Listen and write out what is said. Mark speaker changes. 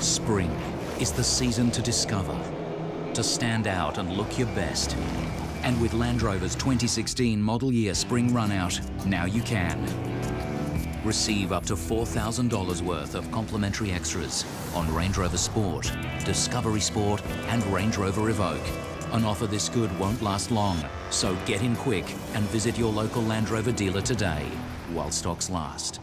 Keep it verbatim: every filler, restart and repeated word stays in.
Speaker 1: Spring is the season to discover, to stand out and look your best. And with Land Rover's twenty sixteen model year spring runout, now you can. Receive up to four thousand dollars worth of complimentary extras on Range Rover Sport, Discovery Sport and Range Rover Evoque. An offer this good won't last long, so get in quick and visit your local Land Rover dealer today while stocks last.